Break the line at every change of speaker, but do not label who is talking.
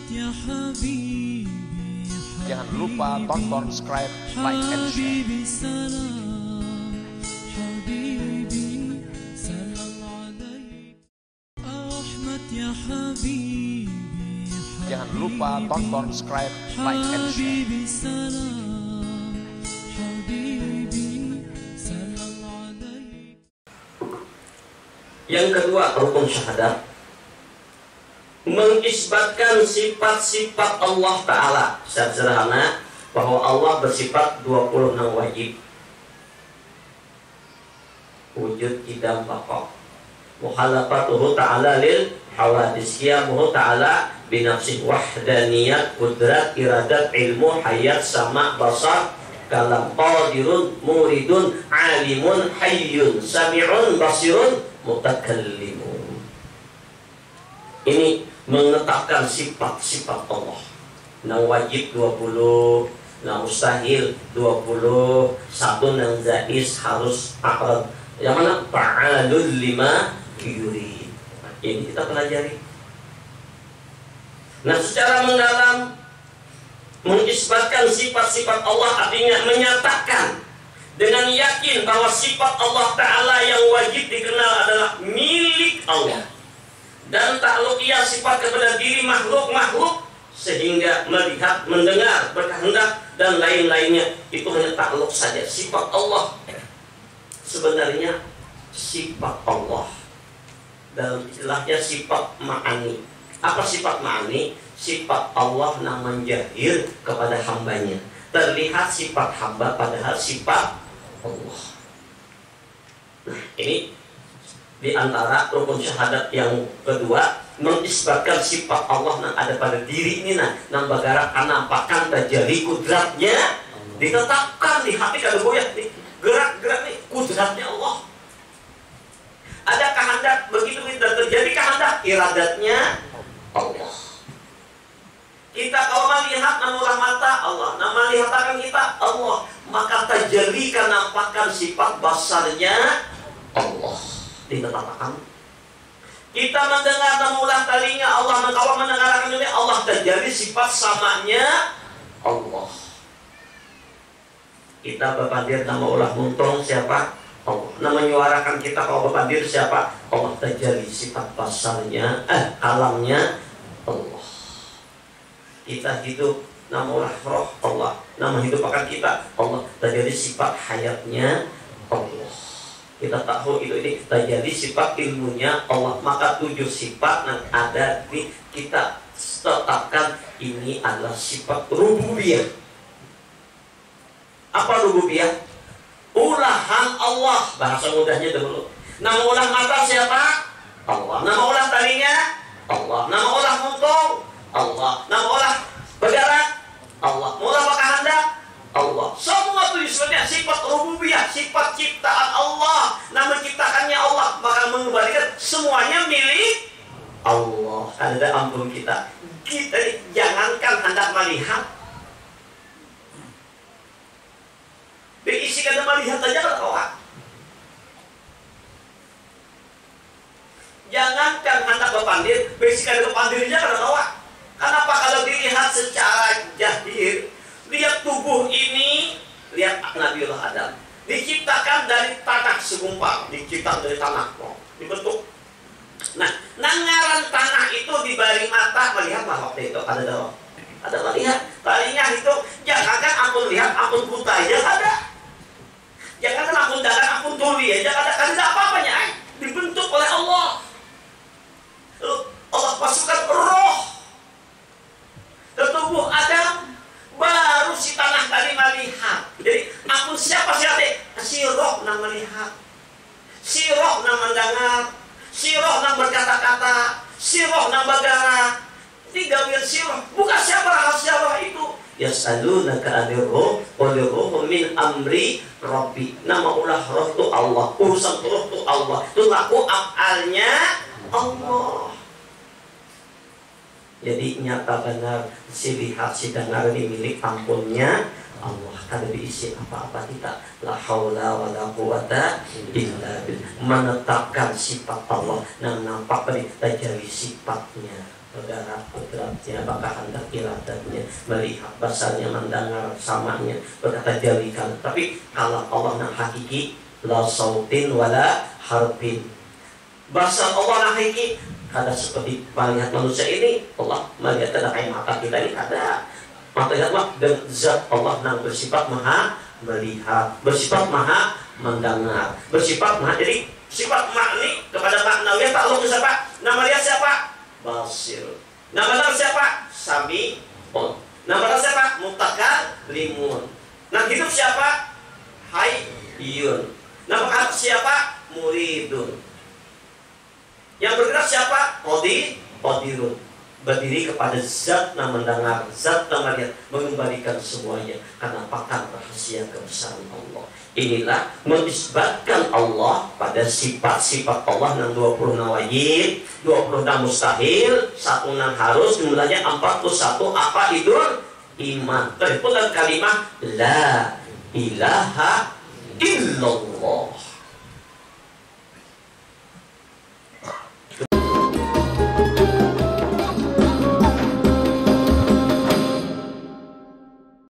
Jangan lupa tonton, subscribe, like, and share. Jangan lupa tonton, subscribe, like, and share.
Yang kedua, rukun syahadat, mengisbatkan sifat-sifat Allah Ta'ala. Secara sederhana, bahwa Allah bersifat 26 wajib. Wujud, idam, baqa. Muhalafatuhu ta'ala lil hawadis, qiyamuhu ta'ala binafsih, wahdaniyat, kudrat, iradat, ilmu, hayat, sama, basar, kalam, qadirun, muridun, alimun, hayyun, sami'un, basirun, mutakallimun. Ini menetapkan sifat-sifat Allah. Nang wajib 20, nang mustahil 20, satu nang jaiz harus a'rad. Yang mana? Fa'alul lima yurid. Ini kita pelajari. Nah, secara mendalam mengisbatkan sifat-sifat Allah artinya menyatakan dengan yakin bahwa sifat Allah Ta'ala yang wajib dikenal adalah milik Allah, dan ta'alluqiyah sifat kepada diri makhluk-makhluk, sehingga melihat, mendengar, berkehendak, dan lain-lainnya itu hanya ta'alluq saja. Sifat Allah sebenarnya sifat Allah, dalam istilahnya sifat ma'ani. Apa sifat ma'ani? Sifat Allah yang menjahir kepada hambanya. Terlihat sifat hamba padahal sifat Allah. Nah, ini di antara rukun syahadat yang kedua, mengisbatkan sifat Allah yang ada pada diri ini, nang bagara kanampakan terjadi kudratnya, ditetapkan di hati kada goyah nih, gerak-gerak nih kudratnya Allah. Ada kehendak, begitu kita terjadi kehendak, iradatnya Allah. Kita kalau melihat namulah mata Allah, nama lihatakan kita Allah, maka terjadi kenampakan sifat basarnya Allah ditetapkan. Kita mendengar namulah telinga Allah, kalau mendengarkan ini Allah, terjadi sifat samanya Allah. Kita berpandir nama ulah muntung siapa? Allah. Nama menyuarakan kita kalau berpandir siapa? Allah, terjadi sifat basarnya, alamnya Allah. Kita hidup, namulah roh Allah, nama hidup akan kita Allah, terjadi sifat hayatnya Allah. Kita tahu itu ini terjadi sifat ilmunya Allah. Maka 7 sifat yang ada di kita tetapkan ini adalah sifat rububiyah. Apa rububiyah? Ulahan Allah, bahasa mudahnya dulu. Nama ulah mata siapa? Allah. Nama ulah telinga? Allah. Nama ulah muntung? Allah. Nama olah bergerak? Allah. Mula kehendak? Allah. Semua itu sebenarnya sifat rububiyah, sifat ciptaan Allah. Nama ciptakannya Allah, maka mengembalikan semuanya milik Allah. Ada ampun kita. Kita jangankan hendak melihat, berisi kada melihat saja kada kawat. Jangankan hendak berpandir, berisi kada berpandir saja kada kawat. Kenapa? Kalau dilihat secara jahir, lihat tubuh ini, lihat Nabiullah Adam diciptakan dari tanah segumpal, diciptakan dari tanah, dibentuk. Nah, nangaran tanah itu dibalik mata melihat lah waktu itu ada dong, ada melihat tadinya itu. Jangankan ampun lihat, ampun buta aja ada. Jangankan ampun dagang, ampun tuli aja ada apa-apanya. Dibentuk oleh Allah. Lalu Allah masukkan roh ke tubuh Adam, baru si tanah tadi melihat. Jadi ampun siapa sih? Si roh nang melihat, si roh nang mendengar, si roh nang berkata-kata, si roh nang bergerak. Tiga wir si roh. Bukan siapa roh itu. Yas'alunaka 'anir ruh, qul ruhu min amri rabbi. Nama ulah roh itu Allah, urusan roh itu Allah. Itu laku afalnya Allah. Jadi nyata benar si lihat si dengar ini milik ampunnya Allah. Kada diisi apa-apa kita. La haula wa la quwata illa billah. Menetapkan sifat Allah. Nah, nampak tadi terjadi sifatnya bergerak, bergeraknya, apakah hendak iradatnya, melihat, basarnya, mendengar, samanya, berkata jalikan. Tapi kalau Allah yang hakiki, la sautin wala harfin. Basar Allah yang hakiki, ada seperti melihat manusia ini, Allah melihat ada kayak mata kita ini ada. Mata kita dan zat Allah yang bersifat maha melihat, bersifat maha mendengar, bersifat maha. Jadi sifat makni kepada maknawiyah takluk ke siapa? Nama dia siapa? Basir. Nama dia siapa? Sami'un. Nama dia siapa? Mutakallimun. Nah hidup siapa? Hayyun. Nama siapa? Muridun. Yang bergerak siapa? Qadirun. Berdiri kepada zat yang mendengar, zat yang melihat, mengembalikan semuanya karena pakar rahasia kebesaran Allah. Inilah mengisbatkan Allah pada sifat-sifat Allah yang 26 wajib, 26 mustahil, 1 yang harus, jumlahnya 41 apa itu? Iman. Terpulih kalimat la ilaha illallah.